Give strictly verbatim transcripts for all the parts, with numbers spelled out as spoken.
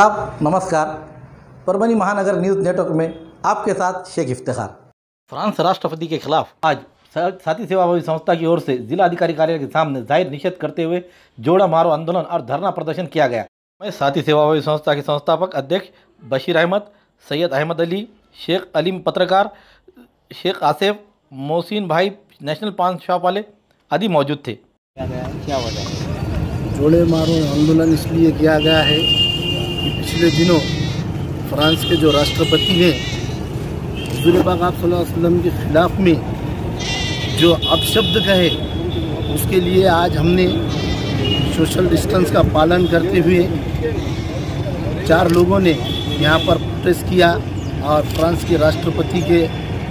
आदाब, नमस्कार। परभनी महानगर न्यूज़ नेटवर्क में आपके साथ शेख इफ्तिखार। फ्रांस राष्ट्रपति के खिलाफ आज साथी सेवाभावी संस्था की ओर से जिला अधिकारी कार्यालय के सामने जाहिर निषेध करते हुए जोड़ा मारो आंदोलन और धरना प्रदर्शन किया गया। मैं साथी सेवाभावी संस्था के संस्थापक अध्यक्ष बशीर अहमद, सैयद अहमद अली, शेख अलीम पत्रकार, शेख आसिफ, मोहसिन भाई नेशनल पान शॉप वाले आदि मौजूद थे। क्या वजह है? जोड़े मारो आंदोलन इसलिए किया गया है कि पिछले दिनों फ्रांस के जो राष्ट्रपति हैं हुज़ूर पाक आप सल्लल्लाहु अलैहि वसल्लम के खिलाफ में जो अपशब्द कहे, उसके लिए आज हमने सोशल डिस्टेंस का पालन करते हुए चार लोगों ने यहाँ पर प्रोटेस्ट किया और फ्रांस के राष्ट्रपति के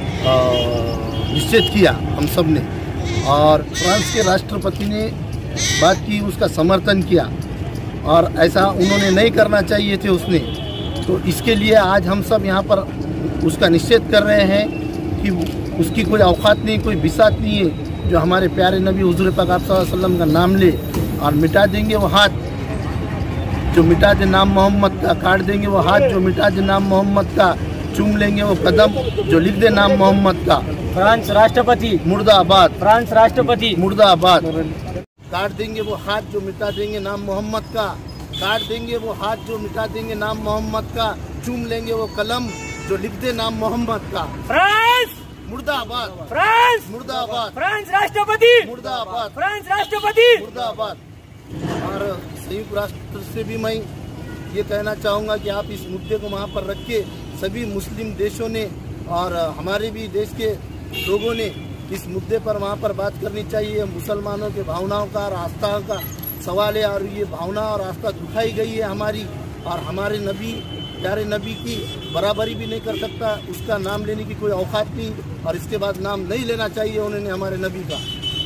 निषेध किया हम सब ने। और फ्रांस के राष्ट्रपति ने बात की, उसका समर्थन किया और ऐसा उन्होंने नहीं करना चाहिए थे उसने। तो इसके लिए आज हम सब यहाँ पर उसका निषेध कर रहे हैं कि उसकी कोई औकात नहीं, कोई बिसात नहीं है जो हमारे प्यारे नबी हुज़ूर पाक आप सल्लल्लाहु अलैहि वसल्लम का नाम ले और मिटा देंगे वो हाथ जो मिटा दे नाम मोहम्मद का, काट देंगे वो हाथ जो मिटा दे नाम मोहम्मद का, चूम लेंगे वो कदम जो लिख दे नाम मोहम्मद का। फ्रांस राष्ट्रपति मुर्दाबाद, फ्रांस राष्ट्रपति मुर्दाबाद। काट देंगे वो हाथ जो मिटा देंगे नाम मोहम्मद का, काट देंगे वो हाथ जो मिटा देंगे नाम मोहम्मद का, चूम लेंगे वो कलम जो लिख दे नाम मोहम्मद का। फ्रांस मुर्दाबाद, फ्रांस मुर्दाबाद, फ्रांस राष्ट्रपति मुर्दाबाद, फ्रांस राष्ट्रपति मुर्दाबाद। और संयुक्त राष्ट्र से भी मैं ये कहना चाहूँगा कि आप इस मुद्दे को वहाँ पर रख के सभी मुस्लिम देशों ने और हमारे भी देश के लोगों ने इस मुद्दे पर वहाँ पर बात करनी चाहिए। मुसलमानों के भावनाओं का और आस्था का सवाल है और ये भावना और आस्था दुखाई गई है हमारी, और हमारे नबी प्यारे नबी की बराबरी भी नहीं कर सकता, उसका नाम लेने की कोई औकात नहीं और इसके बाद नाम नहीं लेना चाहिए उन्होंने हमारे नबी का।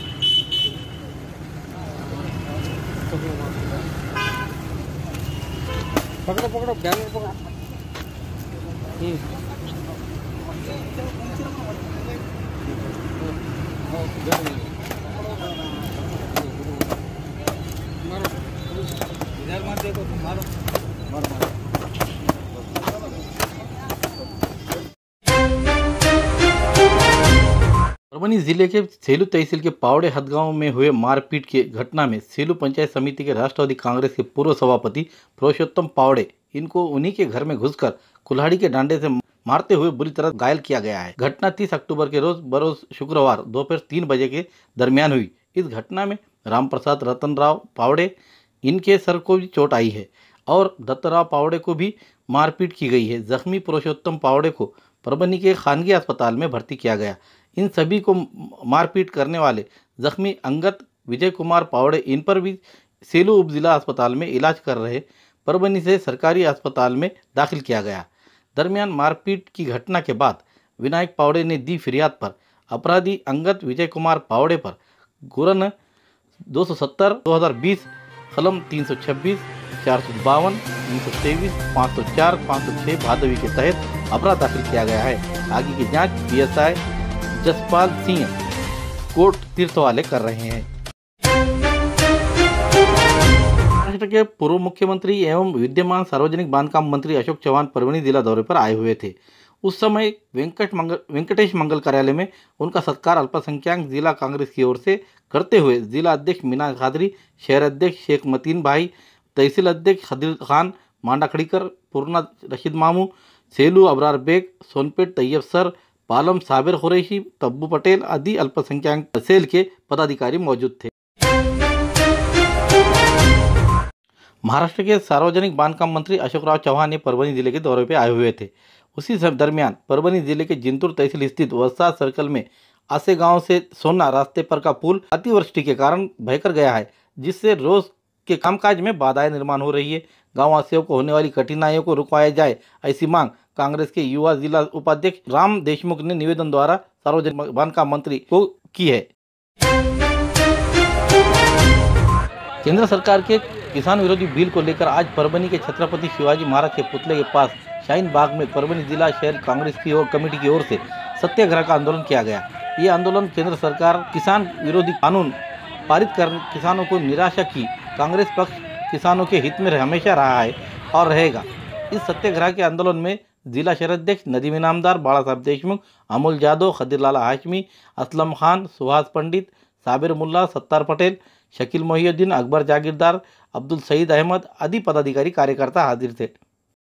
पकड़ो पकड़ो बैनर पकड़ो। इधर मत देखो, तुम मारो मारो मारो। परभनी जिले के सेलू तहसील के पावड़े हदगांव में हुए मारपीट की घटना में सेलू पंचायत समिति के राष्ट्रवादी कांग्रेस के पूर्व सभापति पुरुषोत्तम पावड़े इनको उन्हीं के घर में घुसकर कुल्हाड़ी के डांडे से मारते हुए बुरी तरह घायल किया गया है। घटना तीस अक्टूबर के रोज बरोज शुक्रवार दोपहर तीन बजे के दरमियान हुई। इस घटना में रामप्रसाद रतनराव पावड़े इनके सर को भी चोट आई है और दत्तराव पावड़े को भी मारपीट की गई है। जख्मी पुरुषोत्तम पावड़े को परभनी के खानगी अस्पताल में भर्ती किया गया। इन सभी को मारपीट करने वाले जख्मी अंगत विजय कुमार पावड़े इन पर भी सेलू उप जिला अस्पताल में इलाज कर रहे परभनी से सरकारी अस्पताल में दाखिल किया गया। दरमियान मारपीट की घटना के बाद विनायक पावड़े ने दी फिरियाद पर अपराधी अंगत विजय कुमार पावड़े पर गुरन दो सौ सत्तर दो हज़ार बीस कलम तीन सौ छब्बीस चार सौ बावन तीन सौ तेईस पाँच सौ चार पाँच सौ छः भादवी के तहत अपराध दाखिल किया गया है। आगे की जांच P S I Jaspal Singh court तीर्थ वाले कर रहे हैं। महाराष्ट्र के पूर्व मुख्यमंत्री एवं विद्यमान सार्वजनिक बांधकाम मंत्री अशोक चौहान परभनी जिला दौरे पर आए हुए थे। उस समय वेंकट मंगल वेंकटेश मंगल कार्यालय में उनका सत्कार अल्पसंख्यक जिला कांग्रेस की ओर से करते हुए जिला अध्यक्ष मीना खादरी, शहर अध्यक्ष शेख मतीन भाई, तहसील अध्यक्ष खदीर खान मांडाखड़ीकर, पूर्णा रशीद मामू, सेलू अबरार बेग, सोनपेट तैयब सर, पालम साबिर कुरैशी, तब्बू पटेल आदि अल्पसंख्यक सेल के पदाधिकारी मौजूद थे। महाराष्ट्र के सार्वजनिक बांधकाम मंत्री अशोकराव चौहान ने परभनी जिले के दौरे पर आए हुए थे। उसी दरमियान परभनी जिले के जिंतूर तहसील स्थित वस्सा सर्कल में आसे गांव से सोना रास्ते पर का पुल अतिवृष्टि के कारण बहकर गया है, जिससे रोज के कामकाज में बाधाएं निर्माण हो रही है। गाँव वासियों को होने वाली कठिनाइयों को रुकवाया जाए, ऐसी मांग कांग्रेस के युवा जिला उपाध्यक्ष राम देशमुख ने निवेदन द्वारा सार्वजनिक बांधकाम मंत्री को की है। केंद्र सरकार के किसान विरोधी बिल को लेकर आज परभनी के छत्रपति शिवाजी महाराज के पुतले के पास शाहीन बाग में परभनी जिला शहर कांग्रेस की ओर कमेटी की ओर से सत्याग्रह का आंदोलन किया गया। ये आंदोलन केंद्र सरकार किसान विरोधी कानून पारित कर किसानों को निराशा की कांग्रेस पक्ष किसानों के हित में हमेशा रहा है और रहेगा। इस सत्याग्रह के आंदोलन में जिला शहराध्यक्ष नदीम इनामदार, बाला साहब देशमुख, अमोल जादव, खदीर लाला हाशमी, असलम खान, सुहास पंडित, साबिर मुल्ला, सत्तार पटेल, शकील मोहिउद्दीन, अकबर जागीरदार, अब्दुल सईद अहमद आदि पदाधिकारी कार्यकर्ता हाजिर थे।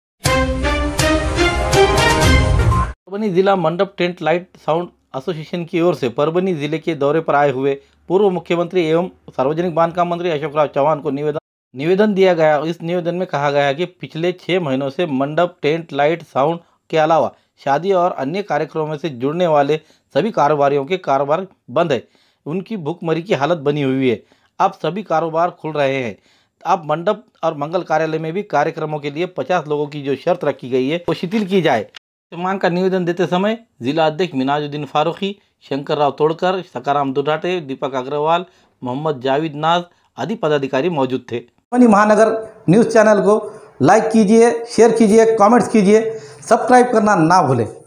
परभनी जिला मंडप टेंट लाइट साउंड एसोसिएशन की ओर से परभनी जिले के दौरे पर आए हुए पूर्व मुख्यमंत्री एवं सार्वजनिक बांधकाम मंत्री अशोक राव चौहान को निवेदन निवेदन दिया गया। इस निवेदन में कहा गया है कि पिछले छः महीनों से मंडप टेंट लाइट साउंड के अलावा शादी और अन्य कार्यक्रमों से जुड़ने वाले सभी कारोबारियों के कारोबार बंद है। उनकी भूखमरी की हालत बनी हुई है। अब सभी कारोबार खुल रहे हैं। अब मंडप और मंगल कार्यालय में भी कार्यक्रमों के लिए पचास लोगों की जो शर्त रखी गई है वो शिथिल की जाए। मांग का निवेदन देते समय जिला अध्यक्ष मिनाजुद्दीन फारूकी, शंकर राव तोड़कर, सकाराम दुराटे, दीपक अग्रवाल, मोहम्मद जावेद नाज आदि पदाधिकारी मौजूद थे। परभनी महानगर न्यूज़ चैनल को लाइक कीजिए, शेयर कीजिए, कमेंट्स कीजिए, सब्सक्राइब करना ना भूलें।